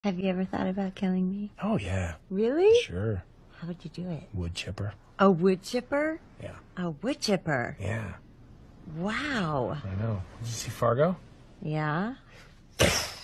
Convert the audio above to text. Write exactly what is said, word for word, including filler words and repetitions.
Have you ever thought about killing me? Oh, yeah. Really? Sure. How would you do it? Wood chipper. A wood chipper? Yeah. A wood chipper? Yeah. Wow. I know. Did you see Fargo? Yeah?